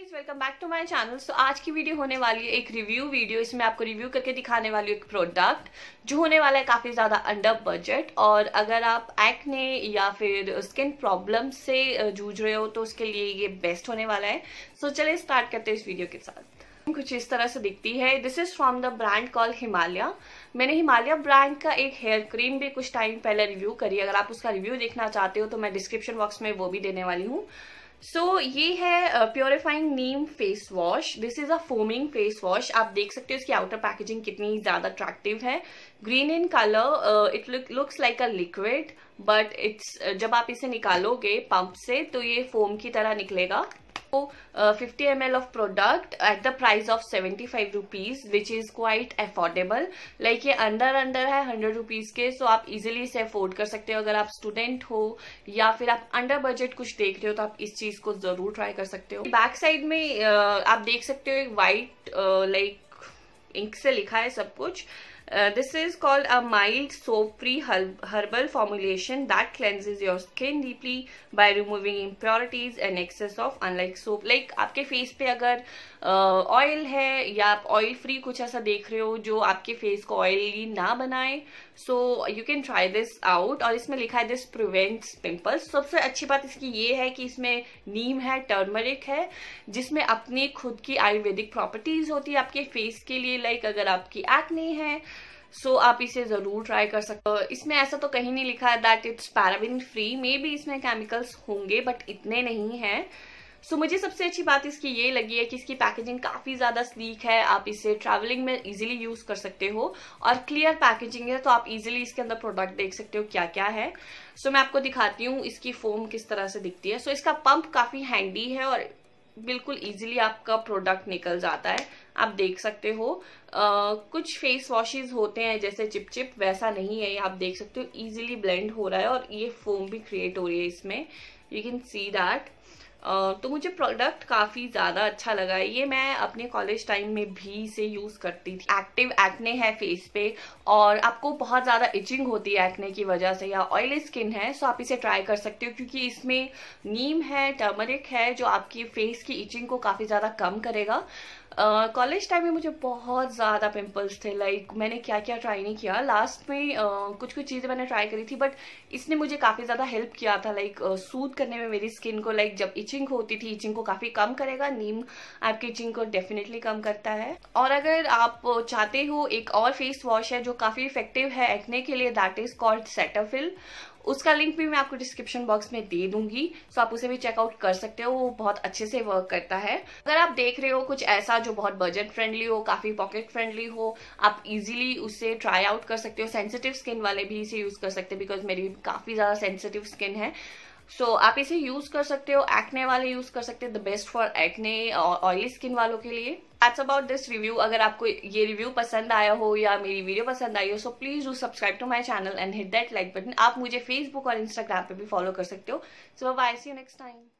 Guys, welcome back to my channel. So आज की video होने वाली है एक रिव्यू वीडियो। इसमें आपको रिव्यू करके दिखाने वाली हूँ एक प्रोडक्ट जो होने वाला है काफी ज्यादा अंडर बजट। और अगर आप एक्ने या फिर स्किन प्रॉब्लम से जूझ रहे हो तो उसके लिए ये बेस्ट होने वाला है। सो चलिए स्टार्ट करते हैं इस वीडियो के साथ। कुछ इस तरह से दिखती है। This is from the brand call Himalaya. मैंने हिमालय ब्रांड का एक हेयर क्रीम भी कुछ टाइम पहले रिव्यू करी। अगर आप उसका रिव्यू देखना चाहते हो तो मैं डिस्क्रिप्शन बॉक्स में वो भी देने वाली हूँ। ये है purifying neem face wash. This is a foaming face wash. आप देख सकते हो इसकी आउटर पैकेजिंग कितनी ज्यादा अट्रैक्टिव है। Green in colour, it looks like a liquid but it's जब आप इसे निकालोगे पंप से तो ये फोम की तरह निकलेगा। 50 ml of product at the price of 75 rupees which is quite affordable। Like ये अंडर है 100 रुपीज के। सो आप इजिली इसे अफोर्ड कर सकते हो। अगर आप स्टूडेंट हो या फिर आप अंडर बजट कुछ देख रहे हो तो आप इस चीज को जरूर ट्राई कर सकते हो। बैक साइड में आप देख सकते हो एक वाइट लाइक इंक से लिखा है सब कुछ। This is called a mild soap-free herbal formulation that cleanses your skin deeply by removing impurities and excess of unlike soap। Like आपके फेस पे अगर ऑयल है या आप ऑयल फ्री कुछ ऐसा देख रहे हो जो आपके फेस को ऑयली ना बनाए, so you can try this out. और इसमें लिखा है दिस प्रिवेंट्स पिंपल्स। सबसे अच्छी बात इसकी ये है कि इसमें नीम है, टर्मरिक है, जिसमें अपनी खुद की आयुर्वेदिक प्रॉपर्टीज होती है आपके फेस के लिए। लाइक अगर आपकी एक्ने है सो आप इसे जरूर ट्राई कर सकते हो। इसमें ऐसा तो कहीं नहीं लिखा है that it's paraben free. Maybe इसमें केमिकल्स होंगे बट इतने नहीं है। मुझे सबसे अच्छी बात इसकी ये लगी है कि इसकी पैकेजिंग काफी ज्यादा स्लीक है। आप इसे ट्रैवलिंग में इजीली यूज कर सकते हो और क्लियर पैकेजिंग है तो आप इजीली इसके अंदर प्रोडक्ट देख सकते हो क्या क्या है। मैं आपको दिखाती हूँ इसकी फोम किस तरह से दिखती है। इसका पंप काफी हैंडी है और बिल्कुल इजीली आपका प्रोडक्ट निकल जाता है। आप देख सकते हो कुछ फेस वॉशेस होते हैं जैसे चिप वैसा नहीं है। ये आप देख सकते हो इजीली ब्लेंड हो रहा है और ये फोम भी क्रिएट हो रही है इसमें। You can see that. तो मुझे प्रोडक्ट काफी ज्यादा अच्छा लगा है। ये मैं अपने कॉलेज टाइम में भी इसे यूज करती थी। एक्टिव एक्ने है फेस पे और आपको बहुत ज्यादा इचिंग होती है एक्ने की वजह से या ऑयली स्किन है, सो आप इसे ट्राई कर सकते हो क्योंकि इसमें नीम है, टर्मरिक है जो आपकी फेस की इचिंग को काफी ज्यादा कम करेगा। कॉलेज टाइम में मुझे बहुत ज्यादा पिंपल्स थे। लाइक मैंने क्या क्या ट्राई नहीं किया। लास्ट में कुछ चीजें मैंने ट्राई करी थी बट इसने मुझे काफी ज्यादा हेल्प किया था लाइक सूद करने में मेरी स्किन को। लाइक जब इचिंग होती थी, इचिंग को काफी कम करेगा। नीम आपकी इचिंग को डेफिनेटली कम करता है। और अगर आप चाहते हो एक और फेस वॉश है जो काफी इफेक्टिव है एक्ने के लिए, दैट इज कॉल्ड सेटाफिल। उसका लिंक भी मैं आपको डिस्क्रिप्शन बॉक्स में दे दूंगी। आप उसे भी चेकआउट कर सकते हो। वो बहुत अच्छे से वर्क करता है। अगर आप देख रहे हो कुछ ऐसा जो बहुत बजट फ्रेंडली हो, काफी पॉकेट फ्रेंडली हो, आप इजीली उसे ट्राई आउट कर सकते हो। सेंसिटिव स्किन वाले भी इसे यूज कर सकते हैं बिकॉज मेरी काफी ज्यादा सेंसिटिव स्किन है। आप इसे यूज कर सकते हो। एक्ने वाले यूज कर सकते हैं। द बेस्ट फॉर एक्ने और ऑयली स्किन वालों के लिए। That's about this review. अगर आपको ये रिव्यू पसंद आया हो या मेरी वीडियो पसंद आई हो so please do subscribe to my channel and hit that like button. आप मुझे फेसबुक और इंस्टाग्राम पे भी फॉलो कर सकते हो। Bye, see you next time.